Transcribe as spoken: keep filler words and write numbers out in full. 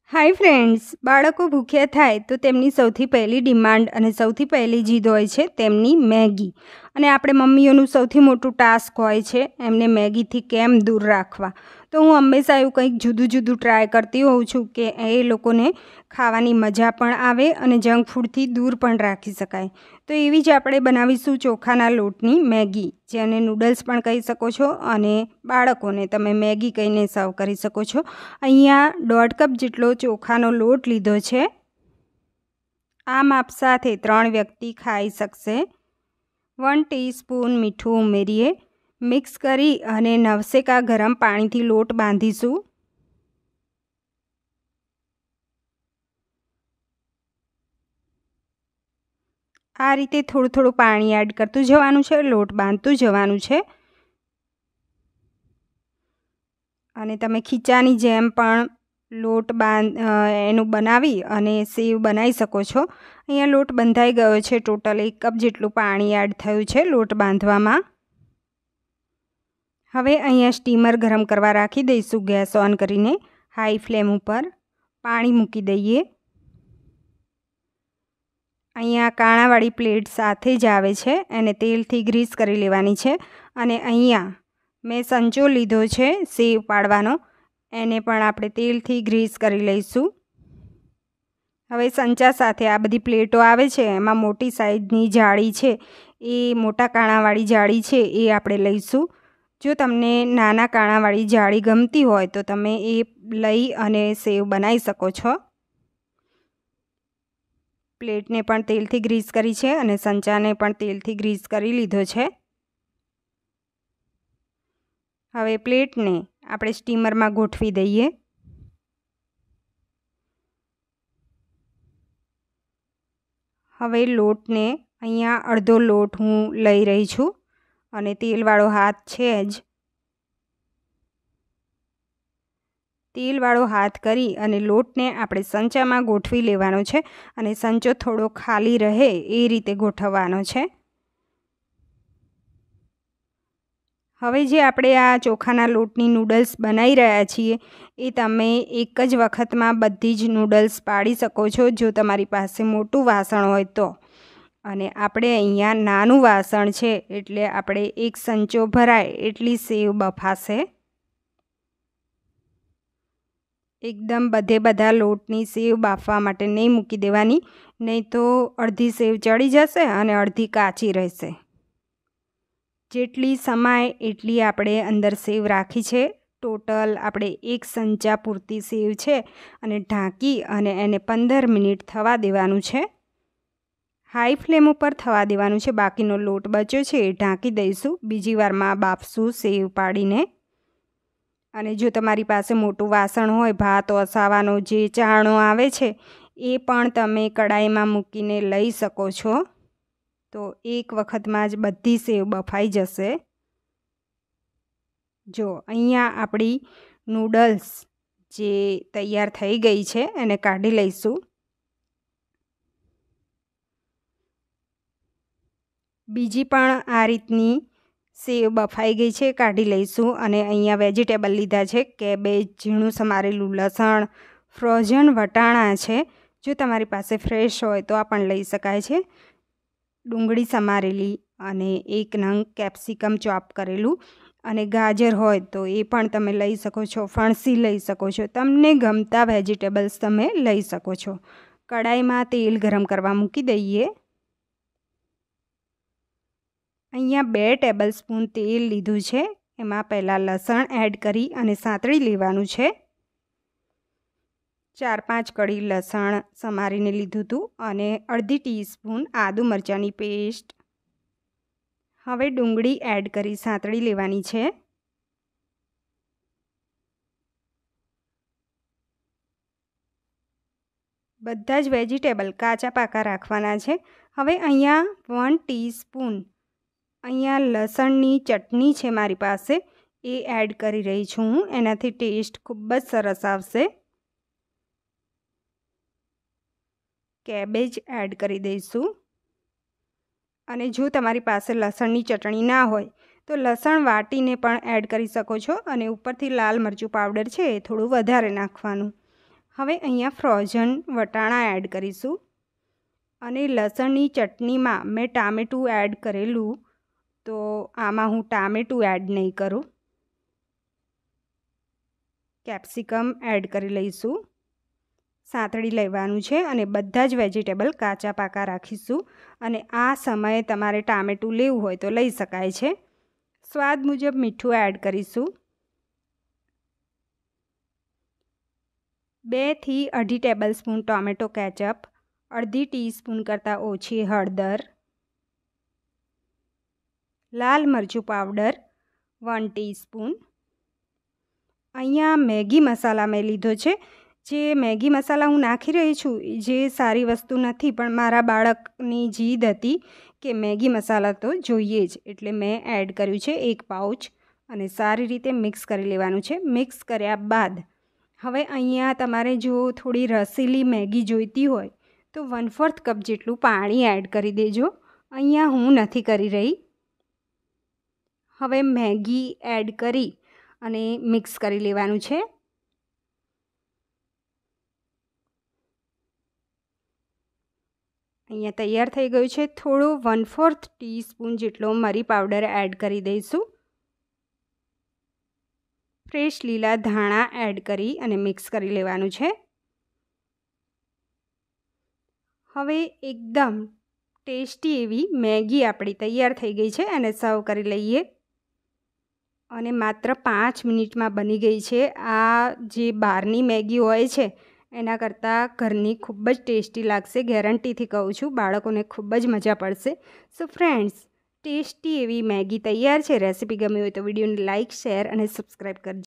Hi friends, બાળકો ભૂખ્યા થાય તો તેમની સૌથી પહેલી ડિમાન્ડ અને સૌથી પહેલી જીદ હોય છે તેમની મેગી. અને આપણે મમ્મીઓનું સૌથી મોટું ટાસ્ક હોય છે એમને મેગીથી કેમ દૂર રાખવા. તો હું હંમેશા એવું કંઈક જુદું જુદું ટ્રાય કરતી હોઉં છું કે એ લોકોને ખાવાની મજા પણ આવે અને જંક ફૂડથી દૂર પણ રાખી શકાય. તો એવી જ આપણે બનાવીશું ચોખાના લોટની મેગી, જેને નૂડલ્સ પણ કહી શકો છો અને બાળકોને તમે મેગી કહીને સર્વ કરી શકો છો. અહીંયા દોઢ કપ જેટલો ચોખાનો લોટ લીધો છે. આ માપ સાથે ત્રણ વ્યક્તિ ખાઈ શકશે. વન ટીસ્પૂન મીઠું ઉમેરીએ. મિક્સ કરી અને નવસેકા ગરમ પાણીથી લોટ બાંધીશું. આ રીતે થોડું થોડું પાણી એડ કરતું જવાનું છે, લોટ બાંધતું જવાનું છે. અને તમે ખીચાની જેમ પણ લોટ બાંધ એનું બનાવી અને સેવ બનાવી શકો છો. અહીંયા લોટ બંધાઈ ગયો છે. ટોટલ એક કપ જેટલું પાણી એડ થયું છે લોટ બાંધવામાં. હવે અહીંયા સ્ટીમર ગરમ કરવા રાખી દઈશું ગેસ ઓન કરીને હાઈ ફ્લેમ ઉપર. પાણી મૂકી દઈએ. અહીંયા કાણાવાળી પ્લેટ સાથે જ આવે છે, એને તેલથી ગ્રીસ કરી લેવાની છે. અને અહીંયા મેં સંચો લીધો છે સેવ પાડવાનો, એને પણ આપણે તેલથી ગ્રીસ કરી લઈશું. હવે સંચા સાથે આ બધી પ્લેટો આવે છે એમાં મોટી સાઈઝની જાળી છે, એ મોટા કાણાવાળી જાળી છે એ આપણે લઈશું. જો તમને નાના કાણાવાળી જાળી ગમતી હોય તો તમે એ લઈ અને સેવ બનાવી શકો છો. પ્લેટને પણ તેલથી ગ્રીસ કરી છે અને સંચાને પણ તેલથી ગ્રીસ કરી લીધો છે. હવે પ્લેટને આપણે સ્ટીમરમાં ગોઠવી દઈએ. હવે લોટને અહીંયા અડધો લોટ હું લઈ રહી છું અને તેલવાળો હાથ છે જ. તેલવાળો હાથ કરી અને લોટને આપણે સંચામાં ગોઠવી લેવાનો છે અને સંચો થોડો ખાલી રહે એ રીતે ગોઠવવાનો છે. હવે જે આપણે આ ચોખાના લોટની નૂડલ્સ બનાવી રહ્યા છીએ એ તમે એક જ વખતમાં બધી જ નૂડલ્સ પાડી શકો છો જો તમારી પાસે મોટું વાસણ હોય તો. અને આપણે અહીંયા નાનું વાસણ છે એટલે આપણે એક સંચો ભરાય એટલી સેવ બફાશે. એકદમ બધે બધા લોટની સેવ બાફવા માટે નહીં મૂકી દેવાની, નહીં તો અડધી સેવ ચડી જશે અને અડધી કાચી રહેશે. જેટલી સમાય એટલી આપણે અંદર સેવ રાખી છે. ટોટલ આપણે એક સંચા પૂરતી સેવ છે અને ઢાંકી અને એને પંદર મિનિટ થવા દેવાનું છે. હાઈ ફ્લેમ ઉપર થવા દેવાનું છે. બાકીનો લોટ બચ્યો છે એ ઢાંકી દઈશું. બીજી વારમાં બાફશું સેવ પાડીને. અને જો તમારી પાસે મોટું વાસણ હોય, ભાત ઓસાવાનો જે ચારણો આવે છે એ પણ તમે કડાઈમાં મૂકીને લઈ શકો છો. તો એક વખતમાં જ બધી સેવ બફાઈ જશે. જો અહીંયા આપણી નૂડલ્સ જે તૈયાર થઈ ગઈ છે એને કાઢી લઈશું. બીજી પણ આ રીતની સેવ બફાઈ ગઈ છે, કાઢી લઈશું. અને અહીંયા વેજીટેબલ લીધા છે, કેબેજ, ઝીણું સમારેલું લસણ, ફ્રોઝન વટાણા છે. જો તમારી પાસે ફ્રેશ હોય તો આ પણ લઈ શકાય છે. ડુંગળી સમારેલી અને એક નંગ કેપ્સિકમ ચોપ કરેલું અને ગાજર હોય તો એ પણ તમે લઈ શકો છો. ફણસી લઈ શકો છો. તમને ગમતા વેજીટેબલ્સ તમે લઈ શકો છો. કડાઈમાં તેલ ગરમ કરવા મૂકી દઈએ. અહીંયા બે ટેબલ સ્પૂન તેલ લીધું છે. એમાં પહેલાં લસણ એડ કરી અને સાંતળી લેવાનું છે. ચાર પાંચ કળી લસણ સમારીને લીધું હતું અને અડધી ટીસ્પૂન આદુ મરચાંની પેસ્ટ. હવે ડુંગળી એડ કરી સાંતળી લેવાની છે. બધા જ વેજીટેબલ કાચા પાકા રાખવાના છે. હવે અહીંયા વન ટીસ્પૂન અહીંયા લસણની ચટણી છે મારી પાસે, એ એડ કરી રહી છું હું. એનાથી ટેસ્ટ ખૂબ જ સરસ આવશે. કેબેજ એડ કરી દઈશું. અને જો તમારી પાસે લસણની ચટણી ના હોય તો લસણ વાટીને પણ એડ કરી શકો છો અને ઉપરથી લાલ મરચું પાવડર છે એ થોડું વધારે નાખવાનું. હવે અહીંયા ફ્રોઝન વટાણા એડ કરીશું અને લસણની ચટણીમાં મેં ટામેટું એડ કરેલું, તો આમાં હું ટામેટું એડ નહીં કરું. કેપ્સિકમ એડ કરી લઈશું. સાંતળી લેવાનું છે અને બધા જ વેજીટેબલ કાચા પાકા રાખીશું. અને આ સમયે તમારે ટામેટું લેવું હોય તો લઈ શકાય છે. સ્વાદ મુજબ મીઠું એડ કરીશું. બેથી અઢી ટેબલ સ્પૂન ટોમેટો કેચઅપ, અડધી ટીસ્પૂન કરતાં ઓછી હળદર, લાલ મરચું પાવડર વન ટીસ્પૂન. અહીંયા મેગી મસાલા મેં લીધો છે. જે મેગી મસાલા હું નાખી રહી છું જે સારી વસ્તુ નથી, પણ મારા બાળકની જીદ હતી કે મેગી મસાલા તો જોઈએ જ, એટલે મેં એડ કર્યું છે એક પાઉચ અને સારી રીતે મિક્સ કરી લેવાનું છે. મિક્સ કર્યા બાદ હવે અહીંયા તમારે જો થોડી રસીલી મેગી જોઈતી હોય તો વન ફોર્થ કપ જેટલું પાણી એડ કરી દેજો. અહીંયા હું નથી કરી રહી. હવે મેગી એડ કરી અને મિક્સ કરી લેવાનું છે. અહીંયા તૈયાર થઈ ગયું છે. થોડો વન ફોર્થ ટીસ્પૂન જેટલો મરી પાવડર એડ કરી દઈશું. ફ્રેશ લીલા ધાણા એડ કરી અને મિક્સ કરી લેવાનું છે. હવે એકદમ ટેસ્ટી એવી મેગી આપણી તૈયાર થઈ ગઈ છે અને સર્વ કરી લઈએ. અને માત્ર પાંચ મિનિટમાં બની ગઈ છે. આ જે બહારની મેગી હોય છે એના કરતાં ઘરની ખૂબ જ ટેસ્ટી લાગશે. ગેરંટીથી કહું છું, બાળકોને ખૂબ જ મજા પડશે. સો ફ્રેન્ડ્સ, ટેસ્ટી એવી મેગી તૈયાર છે. રેસીપી ગમી હોય તો વિડીયોને લાઇક, શેર અને સબસ્ક્રાઈબ કરજો.